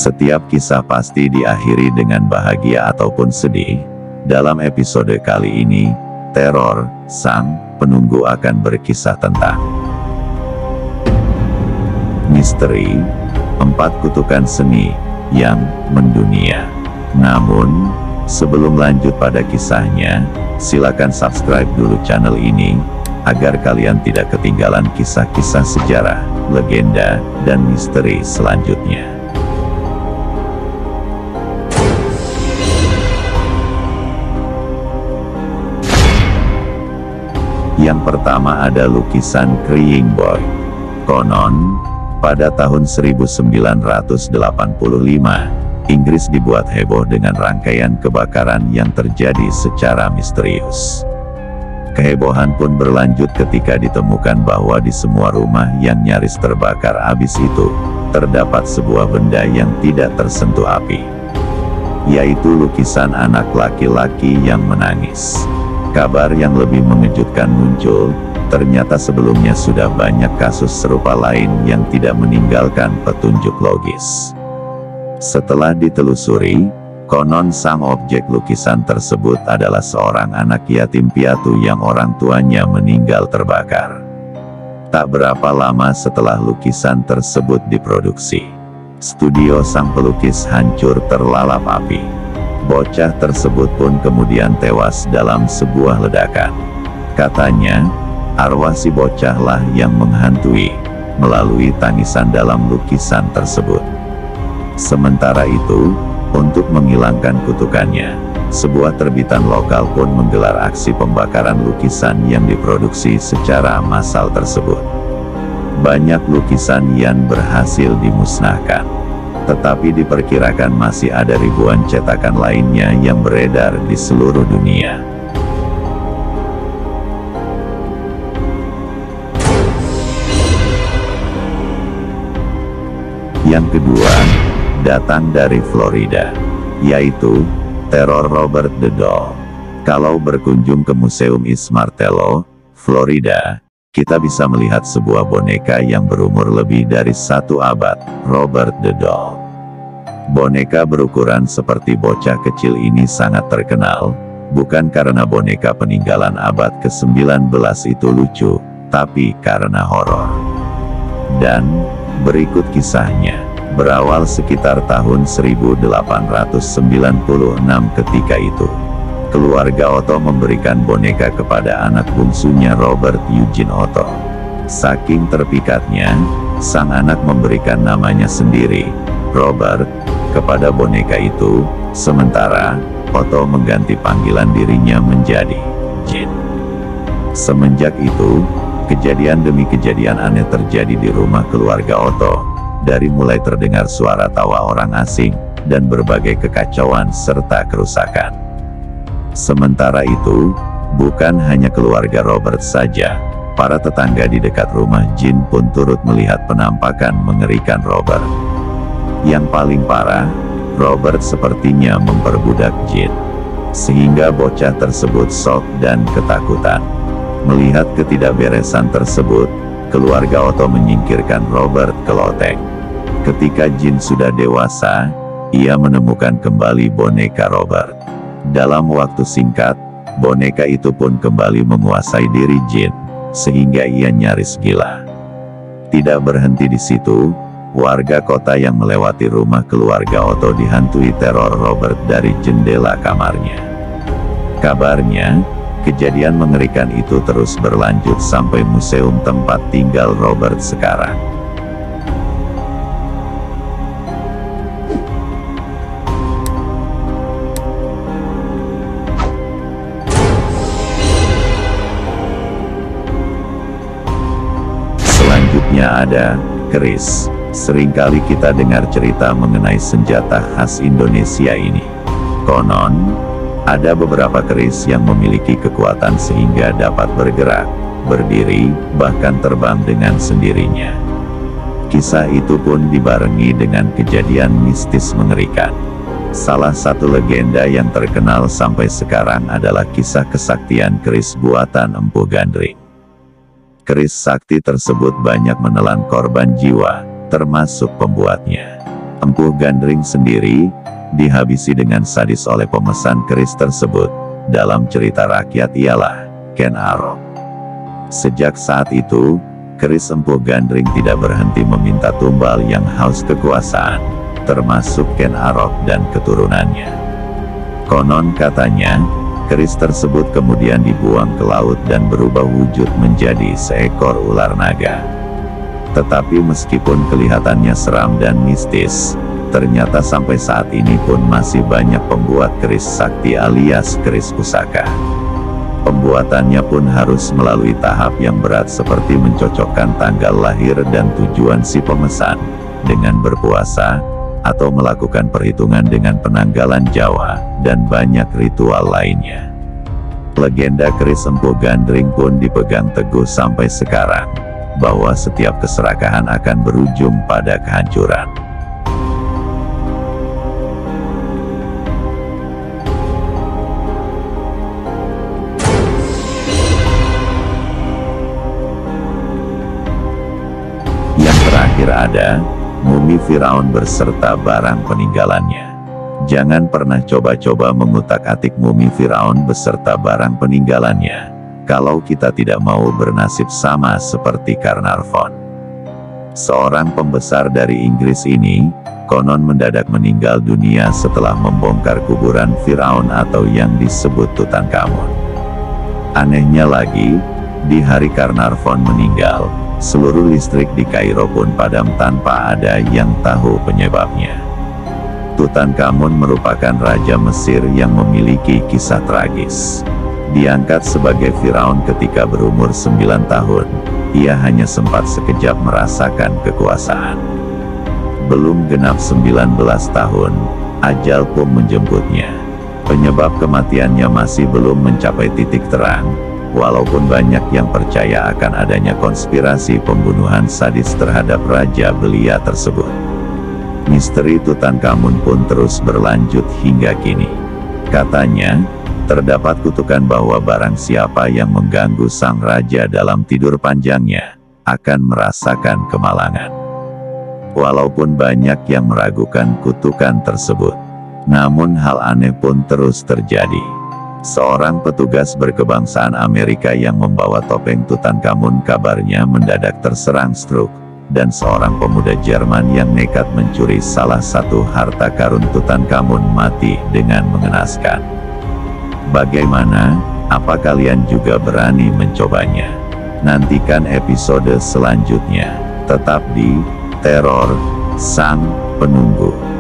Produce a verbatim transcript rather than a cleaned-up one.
Setiap kisah pasti diakhiri dengan bahagia ataupun sedih. Dalam episode kali ini, Teror Sang Penunggu akan berkisah tentang misteri empat kutukan seni yang mendunia. Namun, sebelum lanjut pada kisahnya, silakan subscribe dulu channel ini, agar kalian tidak ketinggalan kisah-kisah sejarah, legenda, dan misteri selanjutnya. Yang pertama ada lukisan Crying Boy. Konon, pada tahun seribu sembilan ratus delapan puluh lima, Inggris dibuat heboh dengan rangkaian kebakaran yang terjadi secara misterius. Kehebohan pun berlanjut ketika ditemukan bahwa di semua rumah yang nyaris terbakar habis itu, terdapat sebuah benda yang tidak tersentuh api, yaitu lukisan anak laki-laki yang menangis. Kabar yang lebih mengejutkan muncul, ternyata sebelumnya sudah banyak kasus serupa lain yang tidak meninggalkan petunjuk logis. Setelah ditelusuri, konon sang objek lukisan tersebut adalah seorang anak yatim piatu yang orang tuanya meninggal terbakar. Tak berapa lama setelah lukisan tersebut diproduksi, studio sang pelukis hancur terlalap api. Bocah tersebut pun kemudian tewas dalam sebuah ledakan. Katanya, arwah si bocahlah yang menghantui melalui tangisan dalam lukisan tersebut. Sementara itu, untuk menghilangkan kutukannya, sebuah terbitan lokal pun menggelar aksi pembakaran lukisan yang diproduksi secara massal tersebut. Banyak lukisan yang berhasil dimusnahkan, tetapi diperkirakan masih ada ribuan cetakan lainnya yang beredar di seluruh dunia. Yang kedua, datang dari Florida, yaitu Teror Robert the Doll. Kalau berkunjung ke Museum East Martello, Florida, kita bisa melihat sebuah boneka yang berumur lebih dari satu abad, Robert the Doll. Boneka berukuran seperti bocah kecil ini sangat terkenal, bukan karena boneka peninggalan abad ke sembilan belas itu lucu, tapi karena horor. Dan, berikut kisahnya. Berawal sekitar tahun seribu delapan ratus sembilan puluh enam ketika itu, keluarga Otto memberikan boneka kepada anak bungsunya Robert Eugene Otto. Saking terpikatnya, sang anak memberikan namanya sendiri, Robert, kepada boneka itu, sementara Otto mengganti panggilan dirinya menjadi Jin. Semenjak itu, kejadian demi kejadian aneh terjadi di rumah keluarga Otto. Dari mulai terdengar suara tawa orang asing, dan berbagai kekacauan serta kerusakan. Sementara itu, bukan hanya keluarga Robert saja, para tetangga di dekat rumah Jin pun turut melihat penampakan mengerikan Robert. Yang paling parah, Robert sepertinya memperbudak Jin, sehingga bocah tersebut shock dan ketakutan. Melihat ketidakberesan tersebut, keluarga Otto menyingkirkan Robert ke loteng. Ketika Jin sudah dewasa, ia menemukan kembali boneka Robert. Dalam waktu singkat, boneka itu pun kembali menguasai diri Jin, sehingga ia nyaris gila. Tidak berhenti di situ, warga kota yang melewati rumah keluarga Otto dihantui teror Robert dari jendela kamarnya. Kabarnya, kejadian mengerikan itu terus berlanjut sampai museum tempat tinggal Robert sekarang. Selanjutnya ada keris. Seringkali kita dengar cerita mengenai senjata khas Indonesia ini. Konon, ada beberapa keris yang memiliki kekuatan sehingga dapat bergerak, berdiri, bahkan terbang dengan sendirinya. Kisah itu pun dibarengi dengan kejadian mistis mengerikan. Salah satu legenda yang terkenal sampai sekarang adalah kisah kesaktian keris buatan Empu Gandring. Keris sakti tersebut banyak menelan korban jiwa, termasuk pembuatnya. Empu Gandring sendiri dihabisi dengan sadis oleh pemesan keris tersebut. Dalam cerita rakyat ialah Ken Arok. Sejak saat itu, keris Empu Gandring tidak berhenti meminta tumbal yang haus kekuasaan, termasuk Ken Arok dan keturunannya. Konon katanya, keris tersebut kemudian dibuang ke laut dan berubah wujud menjadi seekor ular naga. Tetapi meskipun kelihatannya seram dan mistis, ternyata sampai saat ini pun masih banyak pembuat keris sakti alias keris pusaka. Pembuatannya pun harus melalui tahap yang berat seperti mencocokkan tanggal lahir dan tujuan si pemesan, dengan berpuasa, atau melakukan perhitungan dengan penanggalan Jawa, dan banyak ritual lainnya. Legenda keris Empu Gandring pun dipegang teguh sampai sekarang, bahwa setiap keserakahan akan berujung pada kehancuran. Yang terakhir ada mumi Firaun beserta barang peninggalannya. Jangan pernah coba-coba mengutak-atik mumi Firaun beserta barang peninggalannya, kalau kita tidak mau bernasib sama seperti Carnarvon. Seorang pembesar dari Inggris ini, konon mendadak meninggal dunia setelah membongkar kuburan Firaun atau yang disebut Tutankhamun. Anehnya lagi, di hari Carnarvon meninggal, seluruh listrik di Kairo pun padam tanpa ada yang tahu penyebabnya. Tutankhamun merupakan raja Mesir yang memiliki kisah tragis. Diangkat sebagai Firaun ketika berumur sembilan tahun, ia hanya sempat sekejap merasakan kekuasaan. Belum genap sembilan belas tahun, ajal pun menjemputnya. Penyebab kematiannya masih belum mencapai titik terang, walaupun banyak yang percaya akan adanya konspirasi pembunuhan sadis terhadap Raja Belia tersebut. Misteri Tutankhamun pun terus berlanjut hingga kini. Katanya, terdapat kutukan bahwa barang siapa yang mengganggu sang raja dalam tidur panjangnya, akan merasakan kemalangan. Walaupun banyak yang meragukan kutukan tersebut, namun hal aneh pun terus terjadi. Seorang petugas berkebangsaan Amerika yang membawa topeng Tutankhamun kabarnya mendadak terserang stroke, dan seorang pemuda Jerman yang nekat mencuri salah satu harta karun Tutankhamun mati dengan mengenaskan. Bagaimana? Apa kalian juga berani mencobanya? Nantikan episode selanjutnya. Tetap di Teror Sang Penunggu.